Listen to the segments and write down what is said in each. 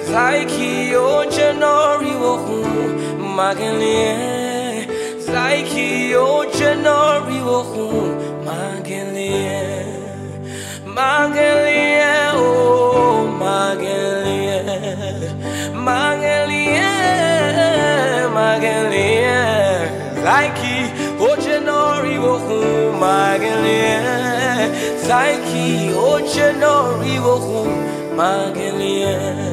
Zaiki o January wohu Magalie Zaiki o January wohu Magalie Magalie oh Magalie Magalie Magalie Zaiki o January wohu Magalie Zaiki o January wohu Magalie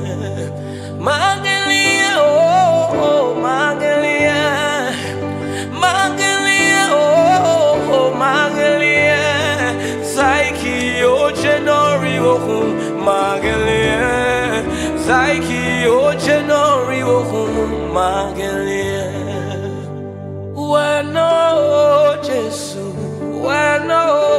Magalie oh Magalie Magalie oh Magalie Zaiki o January wohu Magalie Zaiki o January wohu Magalie Wano Jesus Wano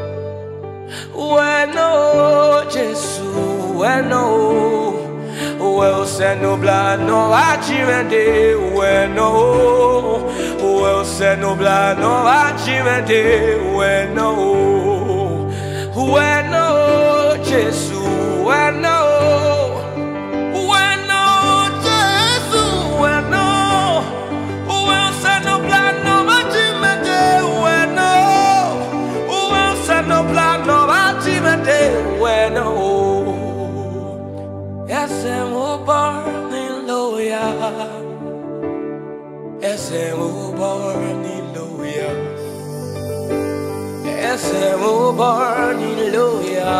Jesus Wano well said no blood no achimende Wano well said no blood no achimende Wano Jesus Wano Esemo burning loya Esemo burning loya Esemo burning loya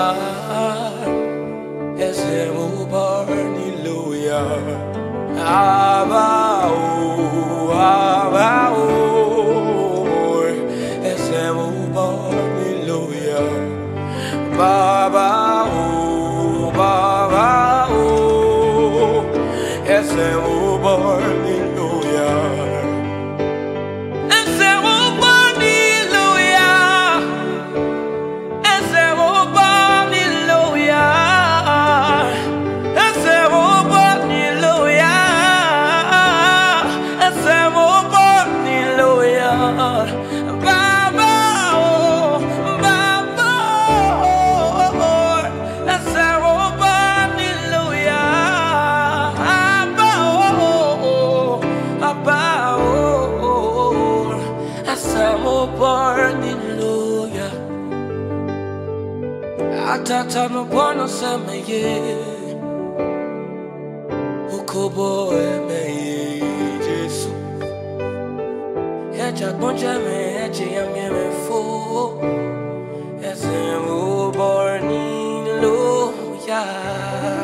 Esemo burning loya Abao Esemo burning loya Baba Esemo burning loya Esemo burning loya Esemo burning loya Esemo burning loya Esemo burning loya Baba Baba Esemo burning loya burning loya Atata no bono semeye Ukobo emeye Jesu Echa bonjame eche yamye fo Esemo burning loya